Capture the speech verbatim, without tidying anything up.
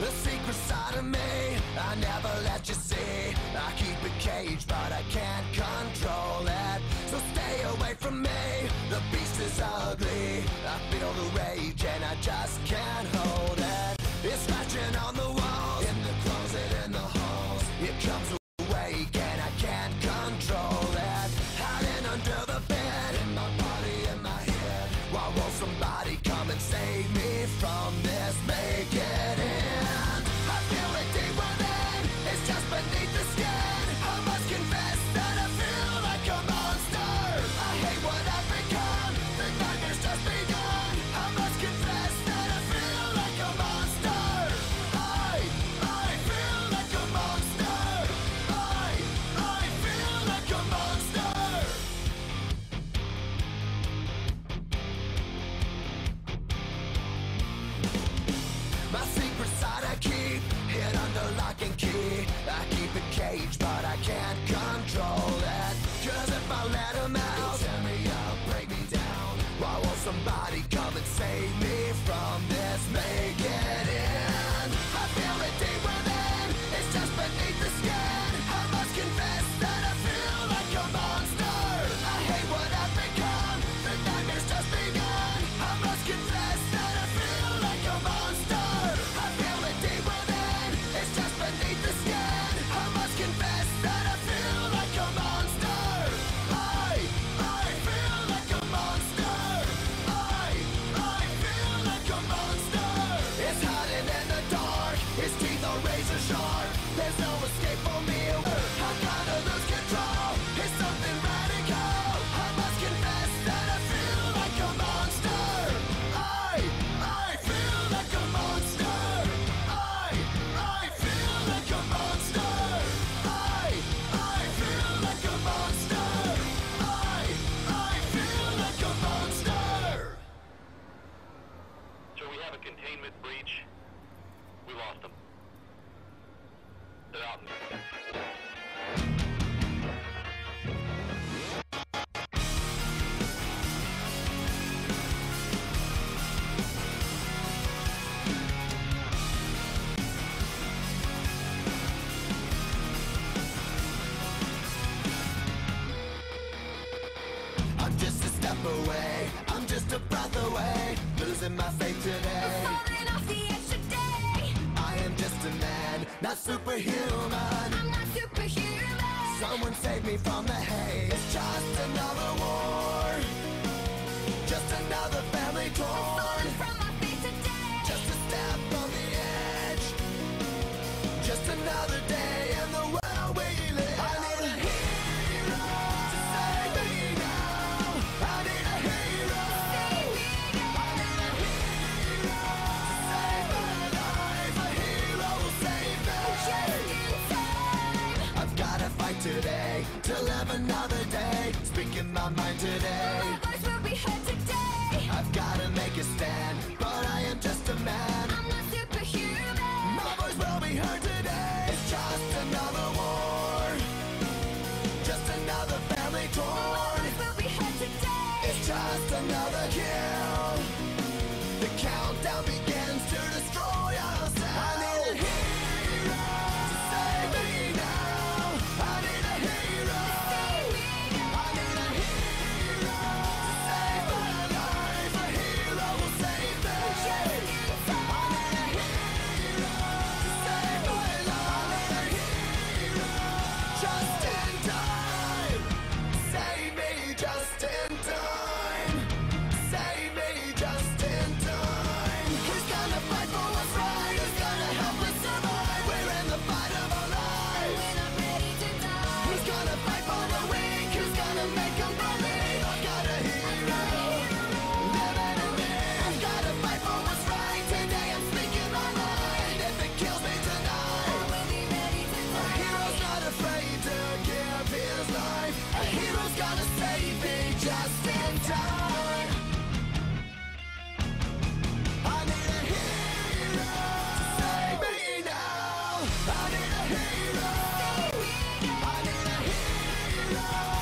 The secret side of me I never let you see. I keep it caged but I can't control it. So stay away from me, the beast is ugly. I feel the rage and I just can't hold it. It's scratching on the walls, in the closet, in the halls. It comes awake and I can't control it. Hiding under the bed, in my body, in my head. Why won't somebody come and save me from this? Make it end. I feel it deep within, it's just beneath the skin. I must confess that I feel like a monster. I hate what I've become, the nightmare's just begun. I must confess that I feel like a monster. I, I feel like a monster. I, I feel like a monster. My secret side I keep hid under lock and key. I keep it caged but I can't control it. Cause if I let him out, he'll tear me up, break me down. Why won't somebody come and save me from this? Make it end. I feel it deep within, it's just beneath the skin. I must confess that I feel like a monster. I hate what I've become, the nightmare's just begun. I must confess that I feel like a monster. I feel it deep within, it's just beneath the skin. I must confess that I feel like a monster. I, I feel like a monster. I, I feel like a monster. It's hiding in the dark, its teeth are razor sharp. There's no escape for me, I gotta lose control. It's something radical, I must confess that I feel like a monster. I, I feel like a monster. I, I feel like a monster. I, I feel like a monster. I, I feel like a monster. So we have a containment breach. We lost them. They're out in the... I'm just a step away, I'm just a breath away, losing my faith today. Falling off the edge today. I am just a man, not superhuman. I'm not superhuman. Someone save me from the haze. It's just another war, just another family torn. Falling from my feet today. Just a step on the edge, just another day in the world we live. I need a hero to save me now. I need a hero. Save me I need a hero to save my life. A hero will save me. just in time. I've gotta fight today to live another day. Speaking my mind today. My voice will be heard today. I've gotta make a stand, but I am just a man. I'm not superhuman. My voice will be heard today. It's just another war, just another family My torn. voice will be heard today. It's just another kill. The countdown begins to destroy ourselves. I need a hero to save me now. I need a hero. Save me now. I need a hero to save my life. A hero will save me. Just in time. I need a hero to save my life. I need a hero just in time. Save me just in time. Save me just in time. Who's gonna fight for what's right? Who's gonna help us survive? We're in the fight of our lives. We're not ready to die. Who's gonna fight for the weak? Who's gonna make them believe? I've got a hero living in me. I've gotta fight for what's right. Today I'm speaking my mind. If it kills me tonight, We'll be ready to a die. hero's not afraid to give his life. A hero's gonna save me just in time. I need a hero to save me now. I need a hero. Save me now. I need a hero